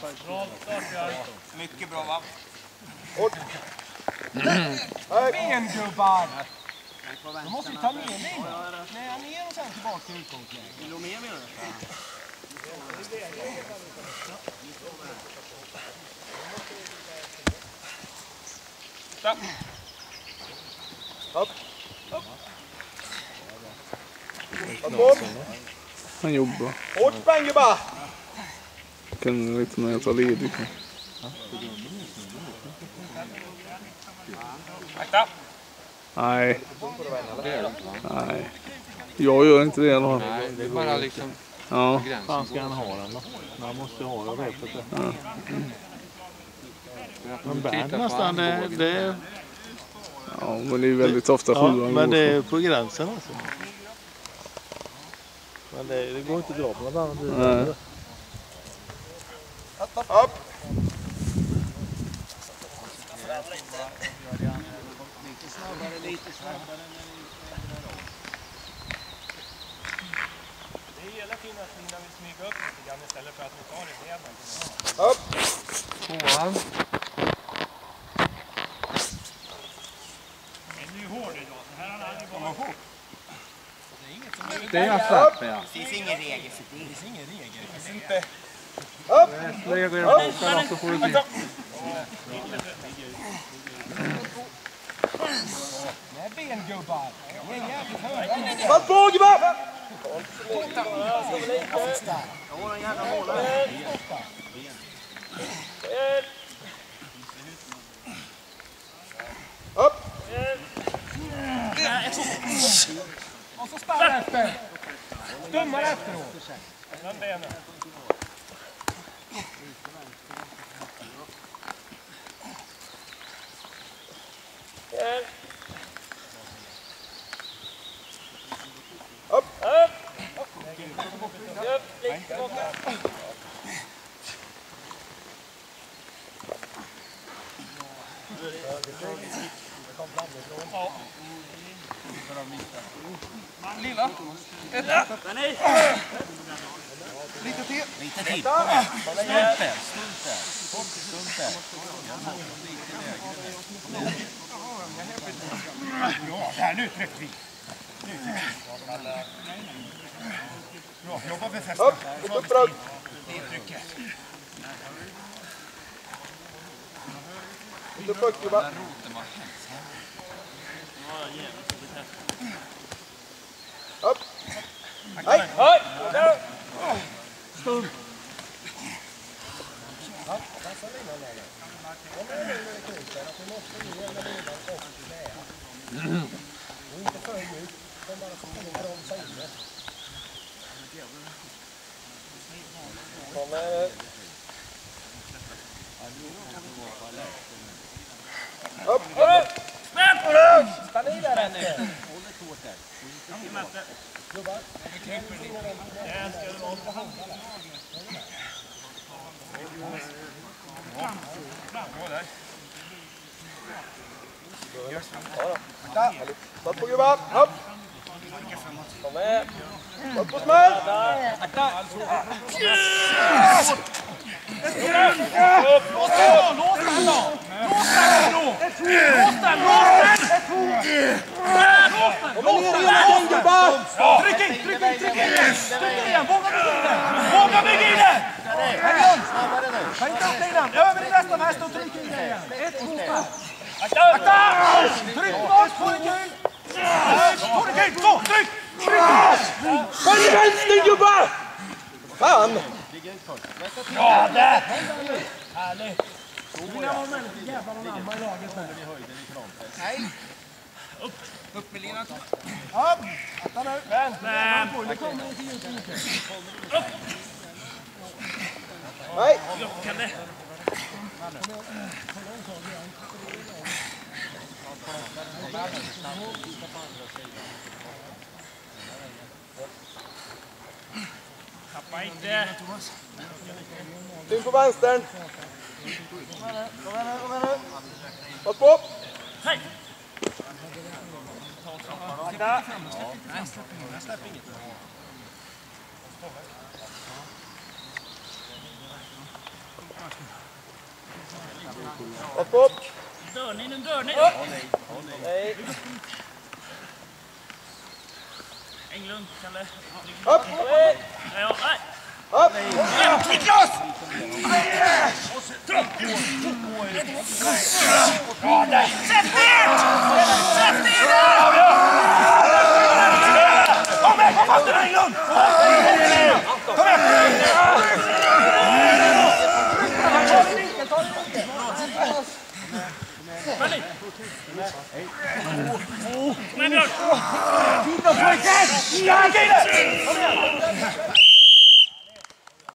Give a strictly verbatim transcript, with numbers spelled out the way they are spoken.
Mycket bra, va? Ben, gubbar! Då måste vi ta ner dig. Knä ner och sen tillbaka till utgångsläget. Vill du med, menar du? Stopp! Upp! Upp! Han jobbar. Hårt spänn, gubbar! Kan lite när jag tar ledig. Akta! Nej. Nej. Jag gör inte det i alla fall. Nej, det är bara liksom... Ja. Fan ska han ha den då? Man måste ha det repet. Ja. Men Bernt nästan, det, det... Ja, men det är väldigt ofta ja, sjuan. Men det är på gränsen alltså. Men det, det går inte att dra på något annat. Nej. Upp, upp! Lite snabbare, lite snabbare. Det gäller fint att Lina vill smyga upp lite grann istället för att ni tar det benen. Upp! Tvåan. Den är ju hård idag, så här har han aldrig varit hård. Det är jag satt med. Det finns ingen regel för det. Det finns ingen regel. Det finns inte. Upp! Lägg er på boken så får du se. Nej, ben, gubbar! Det är jävligt högt. Fast på, gubbar! Upp! Och så spärr efter. Stummar efteråt. Den benen. Upp! Upp! Upp! Lite tillbaka. Lilla. Lite till. Lite till. Stunt där, stunt där. Stunt där. Ja, där nu trycker vi. Bra, jobba med festen. Upp, upp, upp. Det är trycket. Upp, upp, gubbar. Upp. Hej, hej. Stund. Ja, passa linan där. Kom igen nu med kroken, att vi måste ner med linan och knäa. Och inte för djupt, utan bara så att de bromsar in det. Kom med. Upp, upp! Snabbt! Stanna i där efter. Gubbar. Det ska det vara på handen. Fram, fram, där. Ja, satt på gubbar. Upp. Kom med. Upp på smäll. Akta. Upp. Lås den då. Lås den då. Lås den då. Lås den. Lås den. Kom ner igen gubbar. Tryck in, tryck in, tryck in. Tryck igen. Våga bygga in den. Våga bygga in den. Snabbare nu. Ta inte upp linan. Över i nästa häst och tryck in den igen. Ett, två, fem. Akta! Akta! Tryck bort, få det kul! Få det kul, så! Tryck! Tryck! Följ vänster, gubbar! Fan! Ja, där! Härligt! Nu vill jag ha med lite jävla någon annan i laget med. Nej. Upp! Upp med linan. Upp! Akta nu. Vänt! Vänt! Nu kommer det till djupt. Upp! Nej! Lockande! Tappa inte! In på vänstern! Kom här nu, kom här nu, kom här nu! Pass på! Hej! Akta! Nej, släpp inget. Upp, upp. Dör ni nu, dör ni. Nej. Englund, Kalle. Upp. Ja, nej. Upp. Niklas! Sätt ner! Sätt ner där! Kom här, kom fast den Englund! Kom här! Malin! Kom här, Björn! Tid då pojken! Ja, Gide! Kom igen!